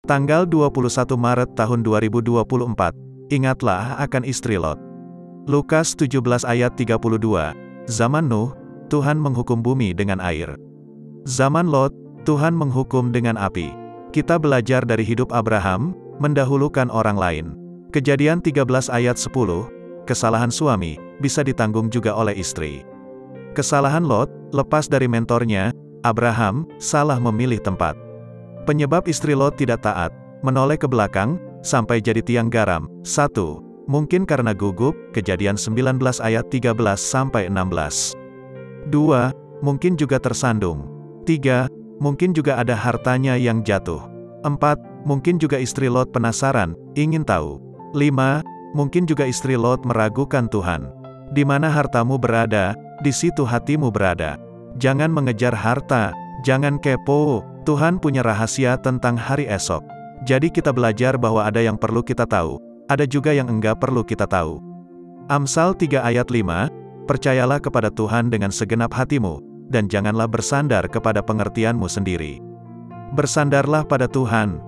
Tanggal 21 Maret tahun 2024. Ingatlah akan istri Lot. Lukas 17 ayat 32. Zaman Nuh, Tuhan menghukum bumi dengan air. Zaman Lot, Tuhan menghukum dengan api. Kita belajar dari hidup Abraham, mendahulukan orang lain. Kejadian 13 ayat 10. Kesalahan suami, bisa ditanggung juga oleh istri. Kesalahan Lot, lepas dari mentornya, Abraham, salah memilih tempat. Penyebab istri Lot tidak taat, menoleh ke belakang, sampai jadi tiang garam. 1. Mungkin karena gugup, Kejadian 19 ayat 13-16. 2. Mungkin juga tersandung. 3. Mungkin juga ada hartanya yang jatuh. 4. Mungkin juga istri Lot penasaran, ingin tahu. 5. Mungkin juga istri Lot meragukan Tuhan. Di mana hartamu berada, di situ hatimu berada. Jangan mengejar harta, jangan kepo, Tuhan punya rahasia tentang hari esok. Jadi kita belajar bahwa ada yang perlu kita tahu, ada juga yang enggak perlu kita tahu. Amsal 3 ayat 5, percayalah kepada Tuhan dengan segenap hatimu, dan janganlah bersandar kepada pengertianmu sendiri. Bersandarlah pada Tuhan,